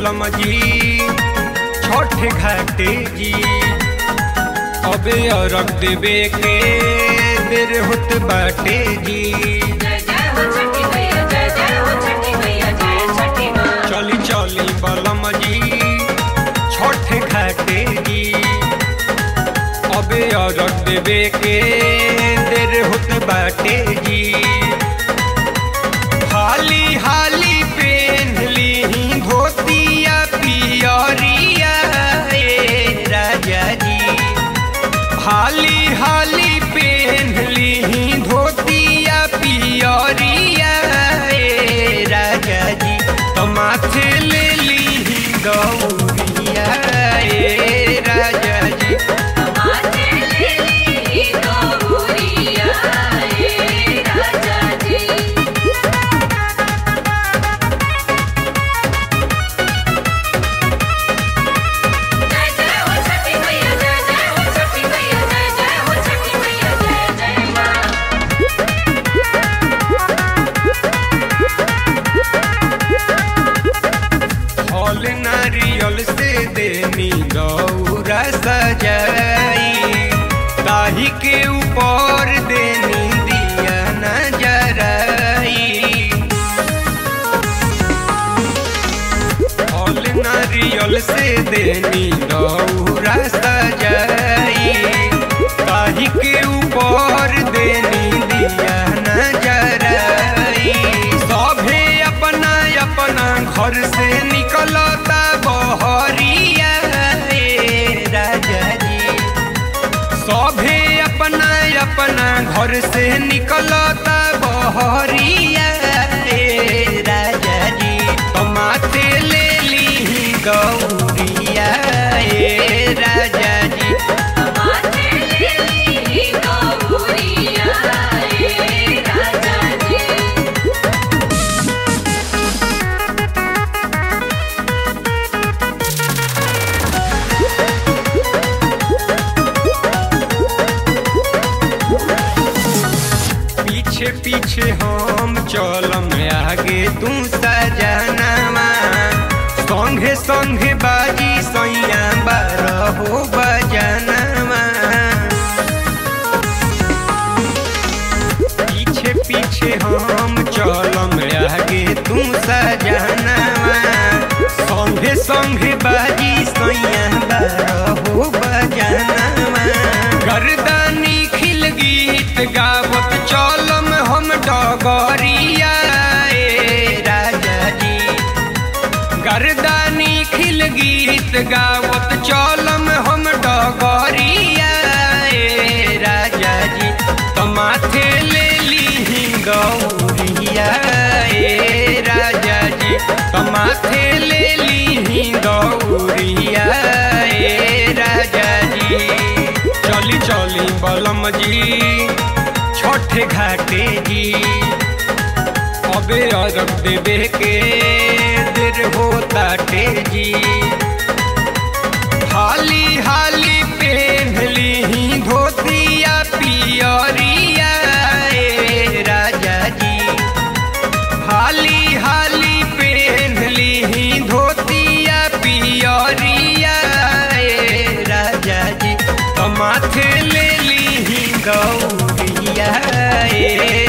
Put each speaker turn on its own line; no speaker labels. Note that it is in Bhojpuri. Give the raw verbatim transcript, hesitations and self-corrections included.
बलम जी छठ घाटे जी। अबे अरग देवे के देर होत बाटे जी। चली चली बलम जी छठ घाटे जी। अबे अरग देवे के देर होत बाटे जी। हाली हाली पेन्हली धोतिया पियरिया ए राजा जी। हाली हाली पेन्हली धोतिया पियरिया ए राजा जी। तो माथे ले ली गौरिया ए राजा जी। नारियल से देनी गौरा सजाई। ताही के ऊपर देनी दिया नजराई। फल नारियल से देनी गौरा सजाई। ताही के ऊपर देनी दिया नजराई। सभे अपना अपना घर से निकलता बहरिया ए राजा जी। सभे अपना अपना घर से निकलता बहरिया ए राजा जी। तो माथे ले ली गौरिया ए राजा जी। पीछे पीछे हम चलम आगे तू सजनवा। संगे संगे बाजी सैया बारहो बजनवा। पीछे पीछे हम चलम आगे तू सजनवा। संगे संगे बाजी सैया बारहो बजनवा। गर्दानी खिल गीत गावत चलम हम डगरिया ए राजा जी। गर्दानी खिल गीत गावत चलम हम डगरिया ए राजा जी। तो माथे ले ली गौरिया ए राजा जी। तो माथे ले ली गौरिया ए राजा जी। चली चली बलम जी छठ घाटे जी। अबे अरग देवे के देर होताटे जी। हाली हाली पेन्हली धोतिया पियरिया ए राजा जी। हाली हाली पेन्हली धोतिया पियरिया ए राजा जी। तो माथे ले ली गौरिया ए